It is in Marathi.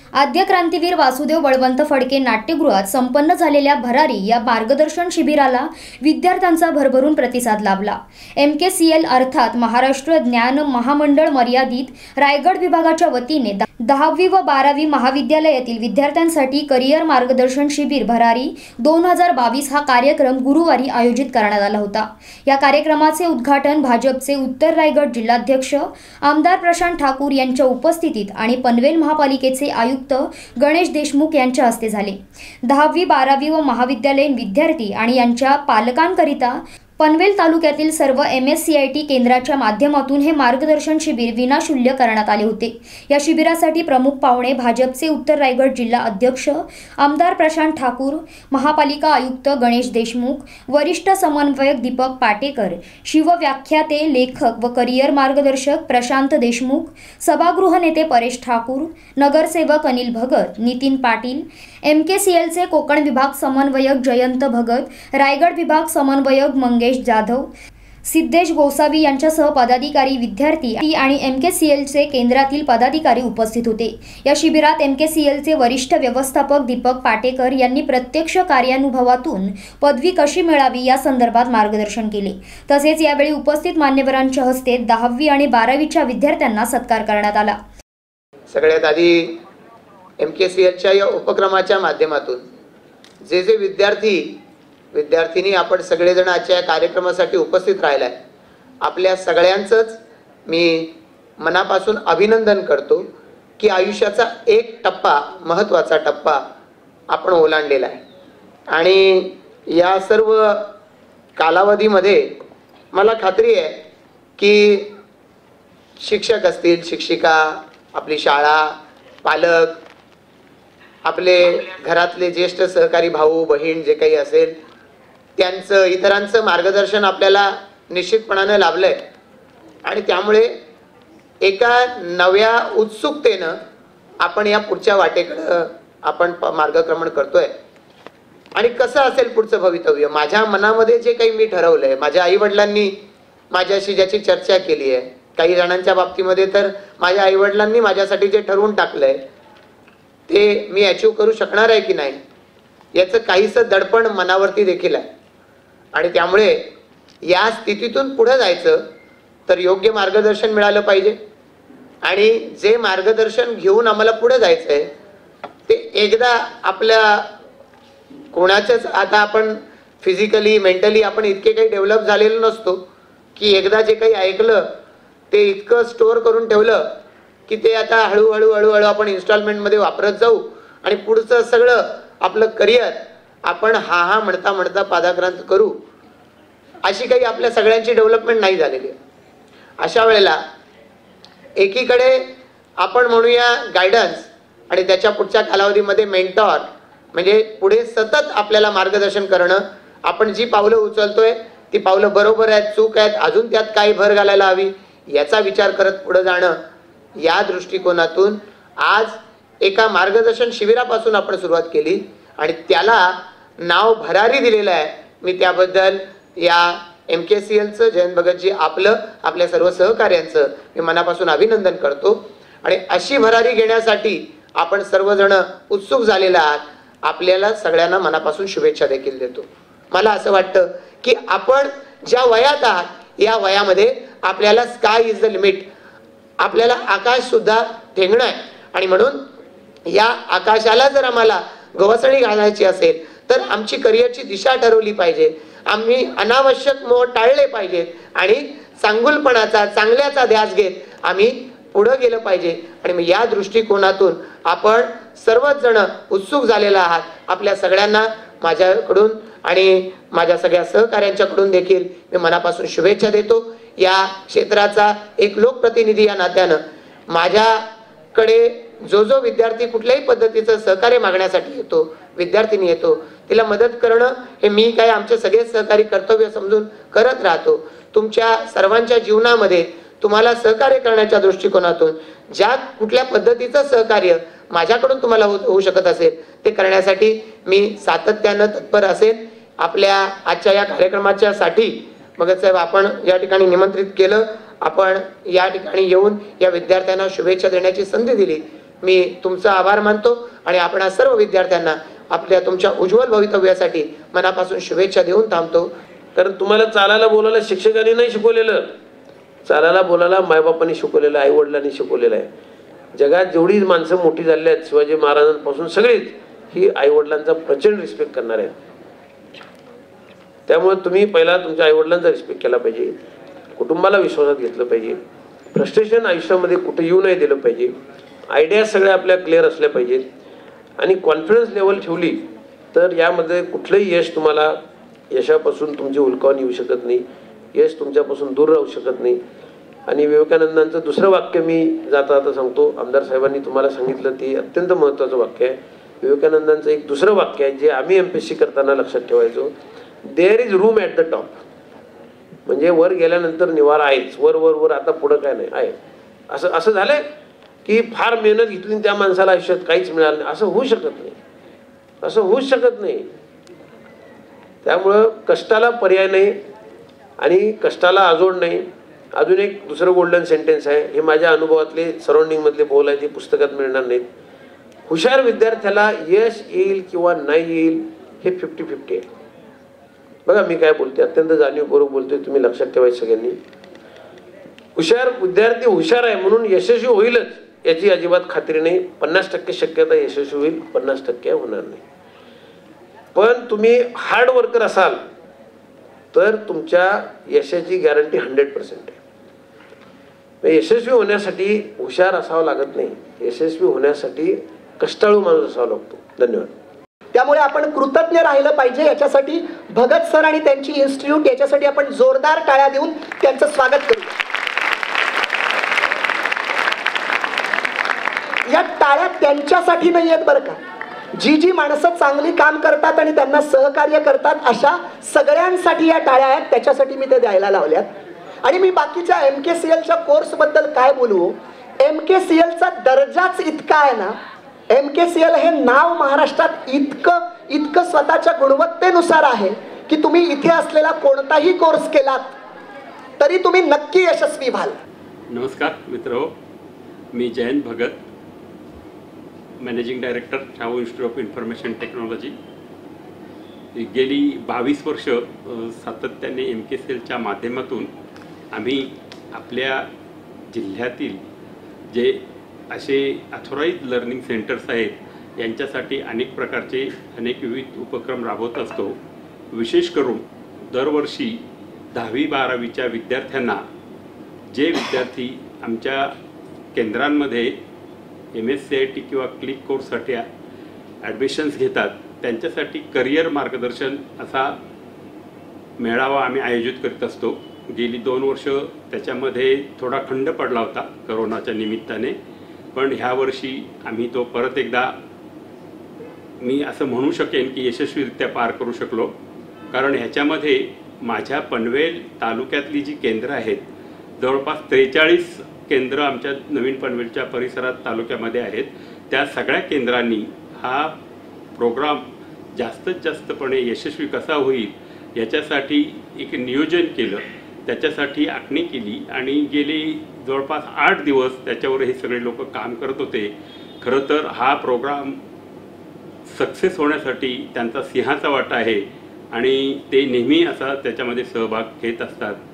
आद्य क्रांतीवीर वासुदेव बळवंत फडके नाट्यगृहात संपन्न झालेल्या भरारी या मार्गदर्शन शिबिराला विद्यार्थ्यांचा भरभरून प्रतिसाद लाभला। MKCL अर्थात महाराष्ट्र ज्ञान महामंडळ मर्यादित रायगड विभागाच्या वतीने 10वी व 12वी महाविद्यालयातील विद्यार्थ्यांसाठी करिअर मार्गदर्शन शिबिर भरारी 2022 हा कार्यक्रम गुरुवारी आयोजित करण्यात आला होता। या कार्यक्रमाचे उद्घाटन भाजपचे उत्तर रायगड जिल्हाध्यक्ष आमदार प्रशांत ठाकूर यांच्या उपस्थितीत आणि पनवेल महापालिकेचे आयुक्त गणेश देशमुख यांच्या हस्ते झाले। 10वी 12वी व महाविद्यालयीन विद्यार्थी आणि यांच्या पालकांकरिता पनवेल तालुक्यातील सर्व MSCIT केंद्राच्या माध्यमातून हे मार्गदर्शन शिबिर विनाशुल्य करण्यात आले होते। या शिबिरासाठी प्रमुख पाहुणे भाजपचे उत्तर रायगड जिल्हा अध्यक्ष आमदार प्रशांत ठाकूर, महापालिका आयुक्त गणेश देशमुख, वरिष्ठ समन्वयक दीपक पाटेकर, शिवव्याख्याते लेखक व करिअर मार्गदर्शक प्रशांत देशमुख, सभागृह नेते परेश ठाकूर, नगरसेवक अनिल भगत, नितीन पाटील, MKCLचे कोकण विभाग समन्वयक जयंत भगत, रायगड विभाग समन्वयक मंगेश जाधव, सिद्धेश गोसावी यांच्यासह पदाधिकारी, विद्यार्थी आणि MKCLचे केंद्रातील पदाधिकारी उपस्थित होते। या शिबिरात MKCLचे वरिष्ठ व्यवस्थापक दीपक पाटेकर यांनी प्रत्यक्ष कार्यानुभवातून पदवी कशी मिळावी या संदर्भात मार्गदर्शन केले। तसेच यावेळी उपस्थित मान्यवरांच्या हस्ते 10वी आणि 12वीच्या विद्यार्थ्यांना सत्कार करण्यात आला। सगळ्यात आधी MKCLच्या या उपक्रमाच्या माध्यमातून जे विद्यार्थिनी आपण सगळेजण आजच्या या कार्यक्रमासाठी उपस्थित राहिलाय, आपल्या सगळ्यांचंच मी मनापासून अभिनंदन करतो की आयुष्याचा एक टप्पा, महत्त्वाचा टप्पा आपण ओलांडलेला आहे। आणि या सर्व कालावधीमध्ये मला खात्री आहे की शिक्षक असतील, शिक्षिका, आपली शाळा, पालक, आपले घरातले ज्येष्ठ सहकारी भाऊ बहीण जे काही असेल त्यांचं, इतरांचं मार्गदर्शन आपल्याला निश्चितपणाने लाभलंय। आणि त्यामुळे एका नव्या उत्सुकतेनं आपण या पुढच्या वाटेकडे आपण मार्गक्रमण करतोय। आणि कसं असेल पुढचं भवितव्य, माझ्या मनामध्ये जे काही मी ठरवलंय, माझ्या आईवडिलांनी माझ्याशी ज्याची चर्चा केली आहे, काही जणांच्या बाबतीमध्ये तर माझ्या आईवडिलांनी माझ्यासाठी जे ठरवून टाकलंय ते मी अचीव करू शकणार आहे की नाही याचं काहीसं दडपण मनावरती देखील आहे। आणि त्यामुळे या स्थितीतून पुढे जायचं तर योग्य मार्गदर्शन मिळालं पाहिजे। आणि जे मार्गदर्शन घेऊन आम्हाला पुढे जायचं आहे ते एकदा आपल्या कोणाच्याच, आता आपण फिजिकली मेंटली आपण इतके काही डेव्हलप झालेलो नसतो की एकदा जे काही ऐकलं ते इतकं स्टोअर करून ठेवलं की ते आता हळूहळू आपण इन्स्टॉलमेंटमध्ये वापरत जाऊ आणि पुढचं सगळं आपलं करिअर आपण हा म्हणता म्हणता पादाक्रांत करू, अशी काही आपल्या सगळ्यांची डेव्हलपमेंट नाही झालेली आहे। अशा वेळेला एकीकडे आपण म्हणूया गायडन्स आणि त्याच्या पुढच्या कालावधीमध्ये मेंटॉर, म्हणजे पुढे सतत आपल्याला मार्गदर्शन करणं, आपण जी पावलं उचलतोय ती पावलं बरोबर आहेत, चूक आहेत, अजून त्यात काही भर घालायला हवी याचा विचार करत पुढे जाणं, या दृष्टिकोनातून आज एका मार्गदर्शन शिबिरापासून आपण सुरुवात केली आणि त्याला नाव भरारी दिलेलं आहे। मी त्याबद्दल या MKCLचं, जयंत भगतजी, आपल्या सर्व सहकार्यांचं मी मनापासून अभिनंदन करतो। आणि अशी भरारी घेण्यासाठी आपण सर्वजण उत्सुक झालेले आहात, आपल्याला सगळ्यांना मनापासून शुभेच्छा देखील देतो। मला असं वाटतं की आपण ज्या वयात आहात या वयामध्ये आपल्याला स्काय इज द लिमिट, आपल्याला आकाश सुद्धा ठेंगणं आहे। आणि म्हणून या आकाशाला जर आम्हाला गवसणी घालायची असेल तर आमची करिअरची दिशा ठरवली पाहिजे, आम्ही अनावश्यक मोह टाळले पाहिजेत आणि चांगुलपणाचा, चांगल्याचा ध्यास घेत आम्ही पुढे गेलं पाहिजे। आणि मग या दृष्टिकोनातून आपण सर्वच जण उत्सुक झालेला आहात। आपल्या सगळ्यांना माझ्याकडून आणि माझ्या सगळ्या सहकार्यांच्याकडून देखील मी मनापासून शुभेच्छा देतो। या क्षेत्राचा एक लोकप्रतिनिधी या नात्यानं माझ्याकडे जो विद्यार्थी कुठल्याही पद्धतीचं सहकार्य मागण्यासाठी येतो, विद्यार्थिनी येतो, तिला मदत करणं हे मी काय आमचे सगळे सहकारी कर्तव्य समजून करत राहतो। तुमच्या सर्वांच्या जीवनामध्ये तुम्हाला सहकार्य करण्याच्या दृष्टिकोनातून ज्या कुठल्या पद्धतीचं सहकार्य माझ्याकडून तुम्हाला होऊ शकत असेल ते करण्यासाठी मी सातत्यानं तत्पर असेल। आपल्या आजच्या या कार्यक्रमाच्या साठी भगत साहेब आपण या ठिकाणी निमंत्रित केलं, आपण या ठिकाणी येऊन या विद्यार्थ्यांना शुभेच्छा देण्याची संधी दिली मी तुमचा आभार मानतो आणि आपणा सर्व विद्यार्थ्यांना आपल्या तुमच्या उज्ज्वल भवितव्यासाठी मनापासून शुभेच्छा देऊन थांबतो. कारण तुम्हाला चालायला बोलायला शिक्षकांनी नाही शिकवलेलं, चालायला बोलायला मायबापांनी शिकवलेलं, आई वडिलांनी शिकवलेलं आहे. जगात जेवढी माणसं मोठी झाली आहेत शिवाजी महाराजांपासून सगळीच ही आई वडिलांचा प्रचंड रिस्पेक्ट करणार आहेत. त्यामुळे तुम्ही पहिला तुमच्या आई वडिलांचा रिस्पेक्ट केला पाहिजे, कुटुंबाला विश्वासात घेतलं पाहिजे, फ्रस्ट्रेशन आयुष्यामध्ये कुठे येऊ नाही दिलं पाहिजे, आयडिया सगळ्या आपल्या क्लिअर असल्या पाहिजेत आणि कॉन्फिडन्स लेवल ठेवली तर यामध्ये कुठलंही यश तुम्हाला यशापासून तुमची उलकावून येऊ शकत नाही, यश तुमच्यापासून दूर राहू शकत नाही. आणि विवेकानंदांचं दुसरं वाक्य मी जाता जाता सांगतो, आमदार साहेबांनी तुम्हाला सांगितलं ते अत्यंत महत्त्वाचं वाक्य आहे. विवेकानंदांचं एक दुसरं वाक्य आहे जे आम्ही MPSC करताना लक्षात ठेवायचो, there is room at the top. म्हणजे वर गेल्यानंतर निवारा आहेच, वर वर वर आता पुढं काय नाही आहे. असं झालंय की फार मेहनत घेतली त्या माणसाला आयुष्यात काहीच मिळालं नाही, असं होऊ शकत नाही, असं होऊच शकत नाही. त्यामुळं कष्टाला पर्याय नाही आणि कष्टाला आजोड नाही. अजून एक दुसरं गोल्डन सेंटेन्स आहे, हे माझ्या अनुभवातले सराउंडिंगमधले बोल आहे, ते पुस्तकात मिळणार नाहीत. हुशार विद्यार्थ्याला यश येईल किंवा नाही येईल हे 50-50 आहे. बघा मी काय बोलते, अत्यंत जाणीवपूर्वक बोलतोय, तुम्ही लक्षात ठेवायचं सगळ्यांनी. हुशार विद्यार्थी हुशार आहे म्हणून यशस्वी होईलच याची अजिबात खात्री नाही. 50% शक्यता यशस्वी होईल, 50% होणार नाही. पण तुम्ही हार्ड वर्कर असाल तर तुमच्या यशाची गॅरंटी 100% आहे. यशस्वी होण्यासाठी हुशार असावं लागत नाही, यशस्वी होण्यासाठी कष्टाळू माणूस असावा लागतो. धन्यवाद. त्यामुळे आपण कृतज्ञ राहिलं पाहिजे. याच्यासाठी भगत सर आणि त्यांची इन्स्टिट्यूट याच्यासाठी आपण जोरदार टाळ्या देऊन त्यांचं स्वागत करू. या टाळ्या त्यांच्यासाठी नाही आहेत बरं का, जी माणसं चांगली काम करतात आणि त्यांना सहकार्य करतात अशा सगळ्यांसाठी या टाळ्या आहेत, त्याच्यासाठी मी ते द्यायला लावल्यात. आणि मी बाकीच्या MKCLच्या कोर्सबद्दल काय बोलू, MKCLचा दर्जाच इतका आहे ना, MKCL हे नाव महाराष्ट्रात इतकं स्वतःच्या गुणवत्तेनुसार आहे की तुम्ही इथे असलेला कोणताही कोर्स केलात तरी तुम्ही नक्की यशस्वी व्हाल. नमस्कार मित्र, मी Jayant Bhagat, managing director Shahu institute of information technology. गेली 22 वर्ष सातत्याने MKCLच्या माध्यमातून आम्ही आपल्या जिल्ह्यातील जे असे अथॉराइज लर्निंग सेंटर्स आहेत यांच्यासाठी अनेक प्रकारचे विविध उपक्रम राबवत असतो. विशेष करून दरवर्षी 10वी-12वीच्या विद्यार्थ्यांना, जे विद्यार्थी आमच्या केंद्रांमध्ये MSCIT किंवा क्लिक कोर्ससाठी ॲडमिशन्स घेतात त्यांच्यासाठी करिअर मार्गदर्शन असा मेळावा आम्ही आयोजित करीत असतो. गेली 2 वर्ष त्याच्यामध्ये थोडा खंड पडला होता करोनाच्या निमित्ताने, पण ह्या वर्षी आम्ही तो परत एकदा मी असं म्हणू शकेन की यशस्वीरित्या पार करू शकलो. कारण ह्याच्यामध्ये माझ्या पनवेल तालुक्यातली जी केंद्रं आहेत, जवळपास 43 केंद्र आमच्या नवीन पनवेलच्या परिसरात तालुक्यामध्ये आहेत. त्या सगळ्या केंद्रांनी हा प्रोग्राम जास्तीत जास्तपणे यशस्वी कसा होईल याच्यासाठी एक नियोजन केलं, त्याच्यासाठी आखणी केली आणि गेली जवळपास 8 दिवस त्याच्यावर हे सगळे लोक काम करत होते. खरं तर हा प्रोग्राम सक्सेस होण्यासाठी त्यांचा सिंहाचा वाटा आहे आणि ते नेहमी असा त्याच्यामध्ये सहभाग घेत असतात.